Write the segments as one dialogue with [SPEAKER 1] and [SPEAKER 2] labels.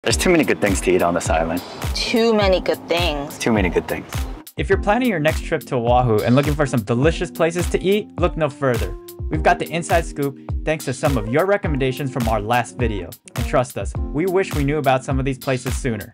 [SPEAKER 1] There's too many good things to eat on this island.
[SPEAKER 2] Too many good things.
[SPEAKER 1] Too many good things.
[SPEAKER 3] If you're planning your next trip to Oahu and looking for some delicious places to eat, look no further. We've got the inside scoop thanks to some of your recommendations from our last video. And trust us, we wish we knew about some of these places sooner.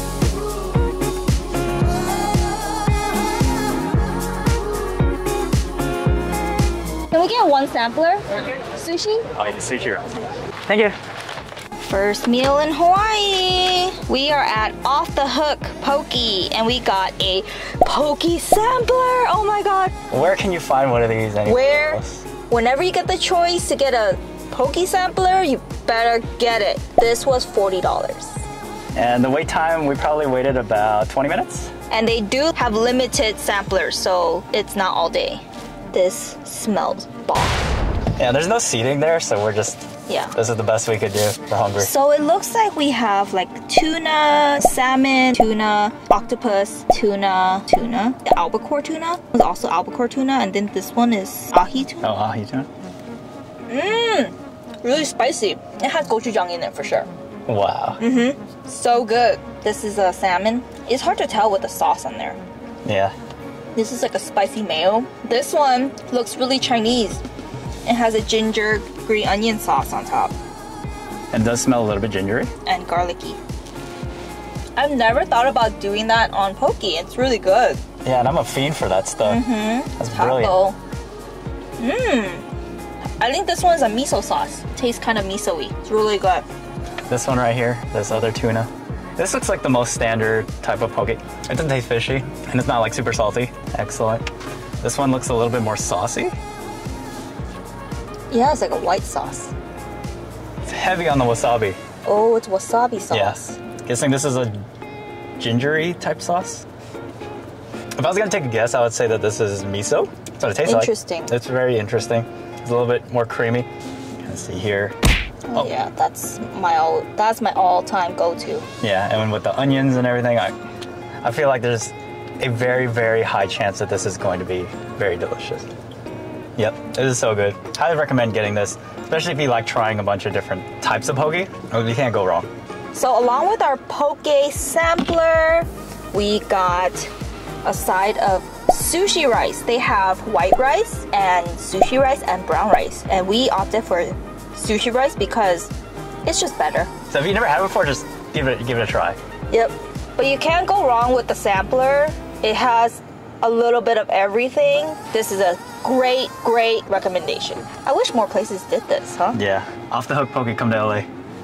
[SPEAKER 2] Can we get one sampler? Sushi?
[SPEAKER 1] Oh, yeah, sushi. Thank you.
[SPEAKER 2] First meal in Hawaii. We are at Off the Hook Poke and we got a poke sampler. Oh my god.
[SPEAKER 1] Where can you find one of these anywhere else?
[SPEAKER 2] Whenever you get the choice to get a poke sampler, you better get it. This was $40.
[SPEAKER 1] And the wait time, we probably waited about 20 minutes.
[SPEAKER 2] And they do have limited samplers, so it's not all day. This smells bomb.
[SPEAKER 1] Yeah, there's no seating there, so we're just, this is the best we could do. We're hungry.
[SPEAKER 2] So it looks like we have like tuna, salmon, tuna, octopus, tuna, the albacore tuna. There's also albacore tuna, and then this one is ahi tuna.
[SPEAKER 1] Oh, ahi tuna?
[SPEAKER 2] Really spicy. It has gochujang in it for sure.
[SPEAKER 1] Wow.
[SPEAKER 2] So good. This is a salmon. It's hard to tell with the sauce on there.
[SPEAKER 1] Yeah.
[SPEAKER 2] This is like a spicy mayo. This one looks really Chinese. It has a ginger green onion sauce on top.
[SPEAKER 1] And it does smell a little bit gingery.
[SPEAKER 2] And garlicky. I've never thought about doing that on poke. It's really good.
[SPEAKER 1] Yeah, and I'm a fiend for that stuff. That's brilliant.
[SPEAKER 2] I think this one's a miso sauce. Tastes kind of miso-y. It's really good.
[SPEAKER 1] This one right here, this other tuna. This looks like the most standard type of poke. It doesn't taste fishy, and it's not like super salty. Excellent. This one looks a little bit more saucy.
[SPEAKER 2] Yeah, it's like a white sauce.
[SPEAKER 1] It's heavy on the wasabi.
[SPEAKER 2] Oh, it's wasabi sauce.
[SPEAKER 1] Yeah. Guessing this is a gingery type sauce. If I was gonna take a guess, I would say that this is miso. That's what it tastes like.
[SPEAKER 2] Interesting.
[SPEAKER 1] It's very interesting. It's a little bit more creamy. Let's see here.
[SPEAKER 2] Oh yeah, that's my all-time go-to.
[SPEAKER 1] Yeah, and with the onions and everything, I feel like there's a very, very high chance that this is going to be very delicious. Yep, this is so good. Highly recommend getting this, especially if you like trying a bunch of different types of poke. You can't go wrong.
[SPEAKER 2] So along with our poke sampler, we got a side of sushi rice. They have white rice and sushi rice and brown rice. And we opted for sushi rice because it's just better.
[SPEAKER 1] So if you've never had it before, just give it a try.
[SPEAKER 2] Yep. But you can't go wrong with the sampler. It has a little bit of everything. This is a great, great recommendation. I wish more places did this, huh?
[SPEAKER 1] Yeah. Off the Hook Poke, come to LA.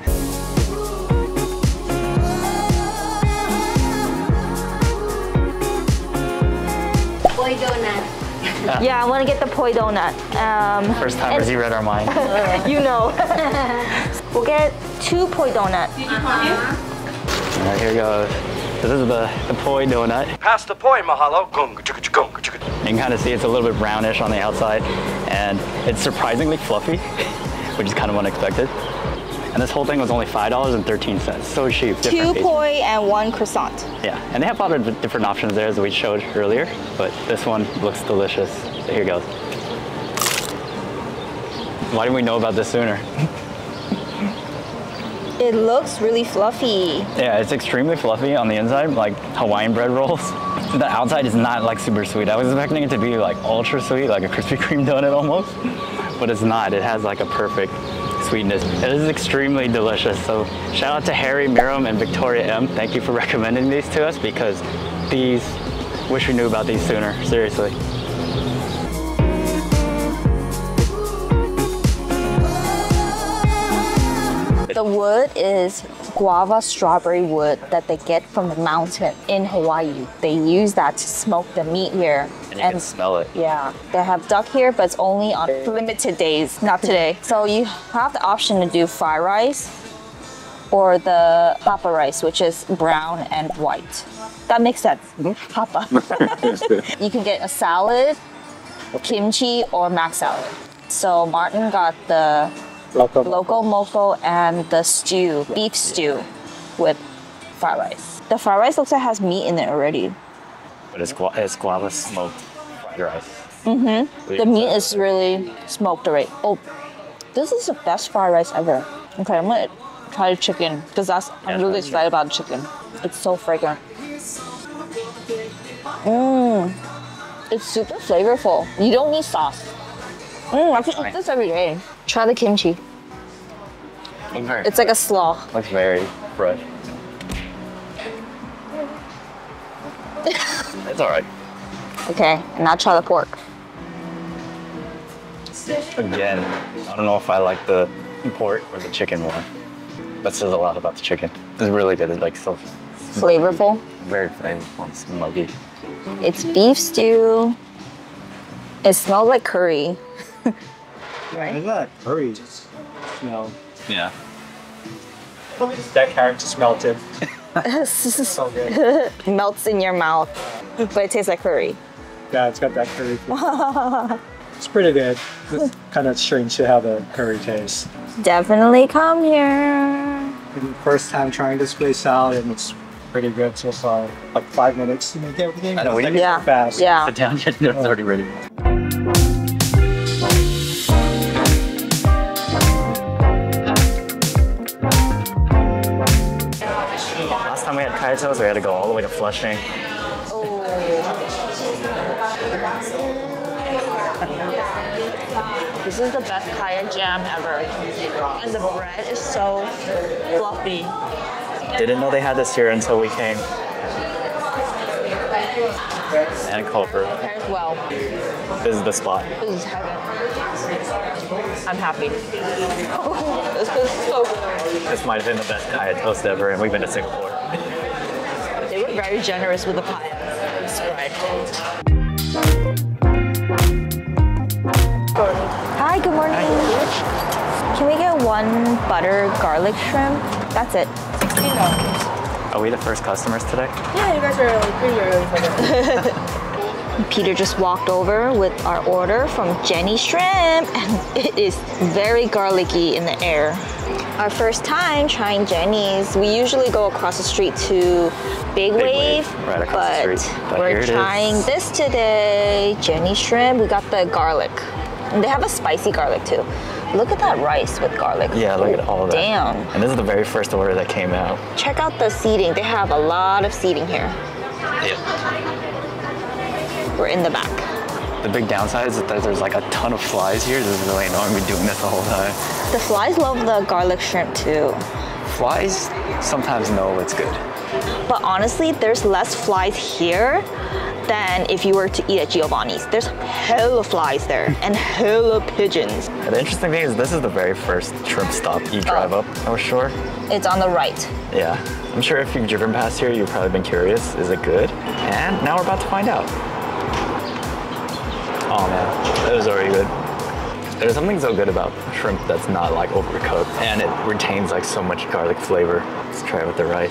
[SPEAKER 4] Poi donut.
[SPEAKER 2] Yeah, I want to get the poi donut.
[SPEAKER 1] First timers, you read our mind.
[SPEAKER 2] You know. We'll get 2 poi donut.
[SPEAKER 1] All right, here goes. So this is the poi donut.
[SPEAKER 5] Pass the poi, mahalo.
[SPEAKER 1] You can kind of see it's a little bit brownish on the outside, and it's surprisingly fluffy, which is kind of unexpected. And this whole thing was only $5.13. So cheap.
[SPEAKER 2] 2 poi and 1 croissant.
[SPEAKER 1] Yeah, and they have a lot of different options there as we showed earlier, but this one looks delicious. So here goes. Why didn't we know about this sooner?
[SPEAKER 2] It looks really fluffy.
[SPEAKER 1] Yeah, it's extremely fluffy on the inside, like Hawaiian bread rolls. The outside is not like super sweet. I was expecting it to be like ultra sweet, like a Krispy Kreme donut almost, but it's not. It has like a perfect sweetness. It is extremely delicious. So shout out to Harry, Miriam, and Victoria M. Thank you for recommending these to us because these, wish we knew about these sooner, seriously.
[SPEAKER 2] The wood is guava strawberry wood that they get from the mountain in Hawaii. They use that to smoke the meat here.
[SPEAKER 1] And you can smell it.
[SPEAKER 2] Yeah, they have duck here, but it's only on limited days, not today. So you have the option to do fried rice or the papa rice, which is brown and white. That makes sense. Papa. You can get a salad, kimchi, or mac salad. So Martin got the Loco Moco and the stew, beef stew with fried rice. The fried rice looks like it has meat in it already.
[SPEAKER 1] But it's guava smoked fried rice.
[SPEAKER 2] The meat is really smoked already. Oh, this is the best fried rice ever. Okay, I'm gonna try the chicken because I'm really excited about the chicken. It's so fragrant. It's super flavorful. You don't need sauce. I could eat this every day. Try the kimchi. It's like a slaw.
[SPEAKER 1] Looks very fresh. It's alright.
[SPEAKER 2] Okay, and now try the pork.
[SPEAKER 1] Again, I don't know if I like the pork or the chicken more. That says a lot about the chicken. It's really good. It's like so
[SPEAKER 2] Flavorful.
[SPEAKER 1] very flavorful and smoky.
[SPEAKER 2] It's beef stew. It smells like curry.
[SPEAKER 5] Right? That curry smell.
[SPEAKER 1] Yeah.
[SPEAKER 5] That character smell too. So good.
[SPEAKER 2] Melts in your mouth, but it tastes like curry.
[SPEAKER 5] Yeah, it's got that curry. It's pretty good. It's kind of strange to have a curry taste.
[SPEAKER 2] Definitely come here.
[SPEAKER 5] First time trying this place out, and it's pretty good so far. Like 5 minutes to make everything.
[SPEAKER 1] I know,
[SPEAKER 5] It's
[SPEAKER 2] Yeah.
[SPEAKER 5] fast.
[SPEAKER 2] Yeah.
[SPEAKER 1] Sit down, it's already ready. Last time we had kaitos, we had to go all the way to Flushing.
[SPEAKER 2] This is the best kaya jam ever. And the bread is so fluffy.
[SPEAKER 1] Didn't know they had this here until we came. And Culver.
[SPEAKER 2] Pairs well.
[SPEAKER 1] This is the spot.
[SPEAKER 2] This is heaven. I'm happy. This is so good.
[SPEAKER 1] This might have been the best kaya toast ever, and we've been to Singapore.
[SPEAKER 2] They were very generous with the pie. Right. Hi, good morning. Can we get one butter garlic shrimp? That's it.
[SPEAKER 4] $16.
[SPEAKER 1] Are we the first customers today?
[SPEAKER 4] Yeah, you guys are like pretty early for this.
[SPEAKER 2] Peter just walked over with our order from Jenny Shrimp, and it is very garlicky in the air. Our first time trying Jenny's. We usually go across the street to Big Wave,
[SPEAKER 1] right across the
[SPEAKER 2] but
[SPEAKER 1] street. But here
[SPEAKER 2] we're
[SPEAKER 1] it
[SPEAKER 2] trying
[SPEAKER 1] is.
[SPEAKER 2] this today. Jenny Shrimp. We got the garlic, and they have a spicy garlic too. Look at that rice with garlic.
[SPEAKER 1] Yeah, look at all of that.
[SPEAKER 2] Damn.
[SPEAKER 1] And this is the very first order that came out.
[SPEAKER 2] Check out the seating. They have a lot of seating here.
[SPEAKER 1] Yep.
[SPEAKER 2] We're in the back.
[SPEAKER 1] The big downside is that there's like a ton of flies here. This is really annoying me doing this the whole time.
[SPEAKER 2] The flies love the garlic shrimp too.
[SPEAKER 1] Flies sometimes know it's good.
[SPEAKER 2] But honestly, there's less flies here than if you were to eat at Giovanni's. There's hella flies there and hella pigeons.
[SPEAKER 1] And the interesting thing is this is the very first shrimp stop you drive up, for sure.
[SPEAKER 2] It's on the right.
[SPEAKER 1] Yeah. I'm sure if you've driven past here, you've probably been curious. Is it good? And now we're about to find out. Oh man, that was already good. There's something so good about shrimp that's not like overcooked, and it retains like so much garlic flavor. Let's try it with the rice.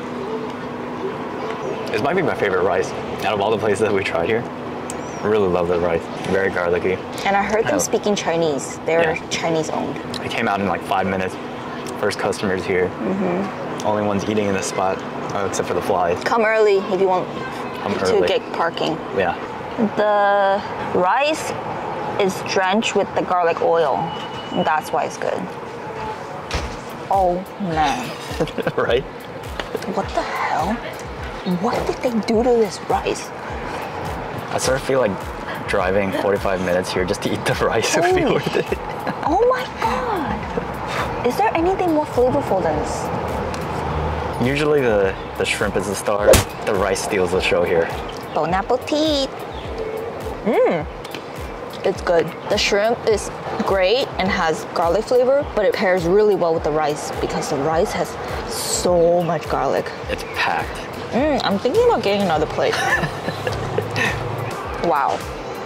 [SPEAKER 1] This might be my favorite rice out of all the places that we tried here. I really love the rice. Very garlicky.
[SPEAKER 2] And I heard them speaking Chinese. They're Chinese owned.
[SPEAKER 1] It came out in like 5 minutes. First customers here. Only ones eating in this spot, except for the flies.
[SPEAKER 2] Come early if you want to
[SPEAKER 1] early.
[SPEAKER 2] get parking.
[SPEAKER 1] Yeah.
[SPEAKER 2] The rice is drenched with the garlic oil. And that's why it's good. Oh man.
[SPEAKER 1] Right?
[SPEAKER 2] What the hell? What did they do to this rice?
[SPEAKER 1] I sort of feel like driving 45 minutes here just to eat the rice would be
[SPEAKER 2] Holy.
[SPEAKER 1] worth it.
[SPEAKER 2] Oh my god! Is there anything more flavorful than this?
[SPEAKER 1] Usually the shrimp is the star. The rice steals the show here.
[SPEAKER 2] Bon appetit! It's good. The shrimp is great and has garlic flavor, but it pairs really well with the rice because the rice has so much garlic.
[SPEAKER 1] It's packed.
[SPEAKER 2] I'm thinking about getting another plate. Wow.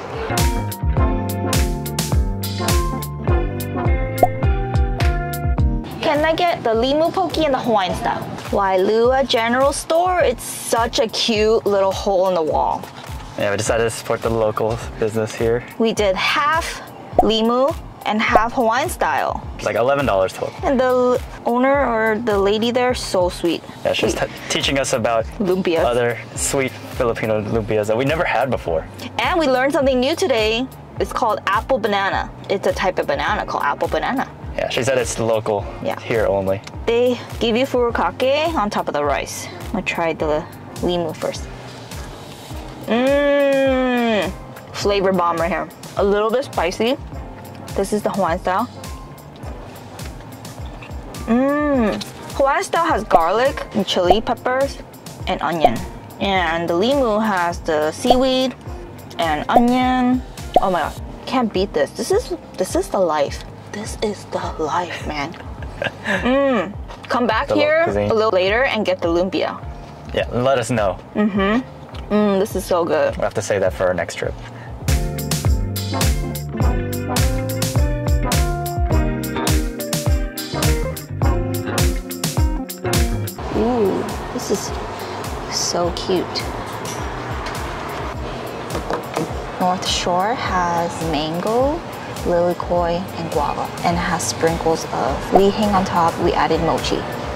[SPEAKER 2] Can I get the limu poke and the Hawaiian style? Wailua General Store, it's such a cute little hole in the wall.
[SPEAKER 1] Yeah, we decided to support the local business here.
[SPEAKER 2] We did half limu and half Hawaiian style.
[SPEAKER 1] It's like $11 total.
[SPEAKER 2] And the owner or the lady there, so sweet.
[SPEAKER 1] Yeah, she's teaching us about
[SPEAKER 2] Lumpias.
[SPEAKER 1] other sweet Filipino lumpias that we never had before.
[SPEAKER 2] And we learned something new today. It's called apple banana. It's a type of banana called apple banana.
[SPEAKER 1] Yeah, she said it's local.
[SPEAKER 2] Yeah.
[SPEAKER 1] Here only.
[SPEAKER 2] They give you furikake on top of the rice. I'm gonna try the limu first. Mmm, flavor bomb right here. A little bit spicy. This is the Hawaiian style. Mmm, Hawaiian style has garlic and chili peppers and onion. And the limu has the seaweed and onion. Oh my god, can't beat this. This is the life. This is the life, man. Mmm. Come back here a little later and get the lumpia.
[SPEAKER 1] Yeah, let us know.
[SPEAKER 2] Mmm, this is so good.
[SPEAKER 1] We'll have to save that for our next trip.
[SPEAKER 2] Ooh, this is so cute. North Shore has mango, lilikoi, and guava, and has sprinkles of lihing on top. We added mochi.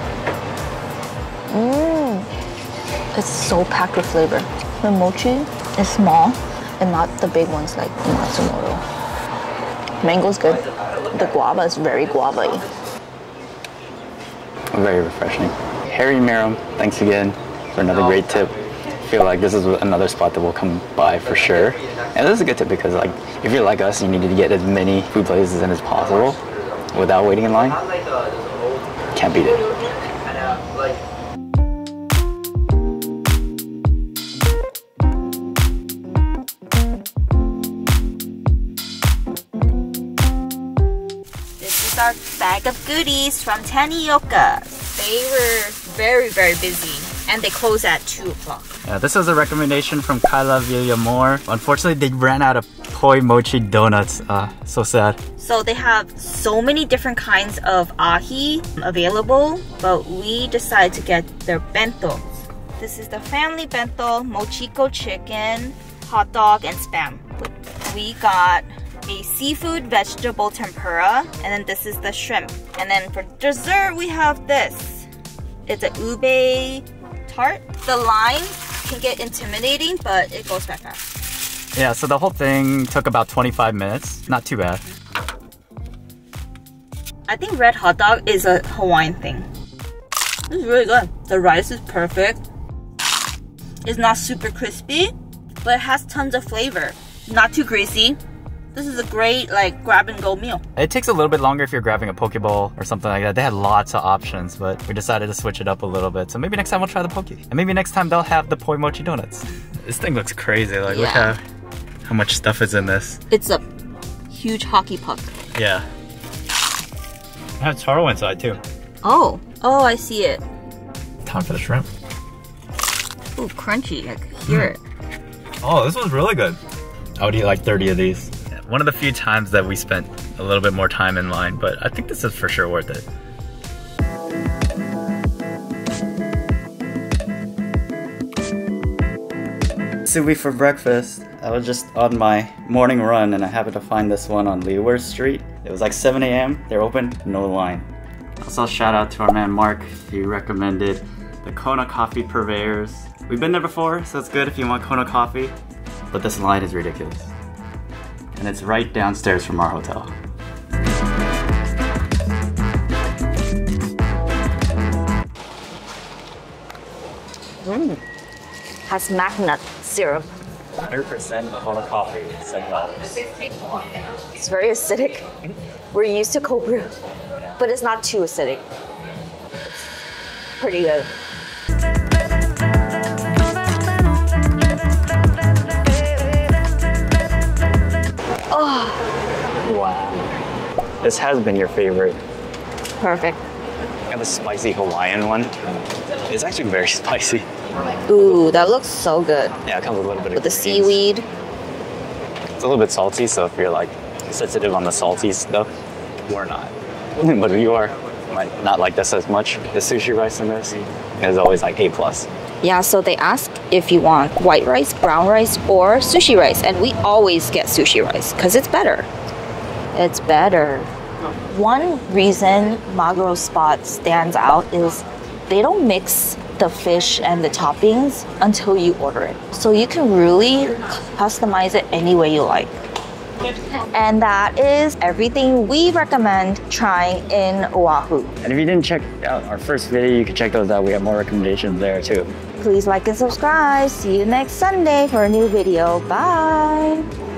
[SPEAKER 2] Mmm, it's so packed with flavor. The mochi is small and not the big ones like Matsumoto. Mango's good. The guava is very guava-y.
[SPEAKER 1] Very refreshing. Harry Miram, thanks again for another great tip. I feel like this is another spot that we'll come by for sure. And this is a good tip because like if you're like us, you need to get as many food places in as possible without waiting in line. Can't beat it.
[SPEAKER 2] This is our bag of goodies from Tanioka. They were very, very busy and they close at 2 o'clock.
[SPEAKER 3] Yeah, this was a recommendation from Kyla Villamore. Unfortunately, they ran out of poi mochi donuts. So sad.
[SPEAKER 2] So they have so many different kinds of ahi available, but we decided to get their bentos. This is the family bento, mochiko chicken, hot dog, and spam. We got a seafood vegetable tempura, and then this is the shrimp. And then for dessert, we have this. It's a ube tart. The line can get intimidating, but it goes back fast.
[SPEAKER 3] Yeah, so the whole thing took about 25 minutes. Not too bad.
[SPEAKER 2] I think red hot dog is a Hawaiian thing. This is really good. The rice is perfect. It's not super crispy, but it has tons of flavor. Not too greasy. This is a great like grab and go meal.
[SPEAKER 3] It takes a little bit longer if you're grabbing a poke bowl or something like that. They had lots of options, but we decided to switch it up a little bit. So maybe next time we'll try the poke. And maybe next time they'll have the poi mochi donuts. This thing looks crazy. Like look how much stuff is in this.
[SPEAKER 2] It's a huge hockey puck.
[SPEAKER 3] Yeah. It has taro inside too.
[SPEAKER 2] Oh, I see it.
[SPEAKER 3] Time for the shrimp.
[SPEAKER 2] Ooh, crunchy. I can hear it.
[SPEAKER 3] Oh, this one's really good. I would eat like 30 of these. One of the few times that we spent a little bit more time in line, but I think this is for sure worth it. Sushi for breakfast. I was just on my morning run and I happened to find this one on Leeward Street. It was like 7 a.m. They're open, no line. Also shout out to our man Mark. He recommended the Kona Coffee Purveyors. We've been there before, so it's good if you want Kona coffee. But this line is ridiculous. And it's right downstairs from our hotel.
[SPEAKER 2] Has mac nut syrup.
[SPEAKER 1] 100% Kona coffee, $7.
[SPEAKER 2] It's very acidic. We're used to cold brew, but it's not too acidic. Pretty good. Oh,
[SPEAKER 1] Wow. This has been your favorite.
[SPEAKER 2] perfect.
[SPEAKER 1] And the spicy Hawaiian one. It's actually very spicy.
[SPEAKER 2] Ooh, that looks so good.
[SPEAKER 1] Yeah, it comes with a little bit
[SPEAKER 2] With
[SPEAKER 1] of
[SPEAKER 2] the
[SPEAKER 1] greens.
[SPEAKER 2] seaweed.
[SPEAKER 1] It's a little bit salty, so if you're like sensitive on the salty stuff, we're not. But if you are, you might not like this as much. The sushi rice in this is always like A+.
[SPEAKER 2] Yeah, so they ask if you want white rice, brown rice, or sushi rice. And we always get sushi rice because it's better. It's better. One reason Maguro Spot stands out is they don't mix the fish and the toppings until you order it. So you can really customize it any way you like. And that is everything we recommend trying in Oahu.
[SPEAKER 1] And if you didn't check out our first video, you can check those out. We have more recommendations there too.
[SPEAKER 2] Please like and subscribe. See you next Sunday for a new video. Bye.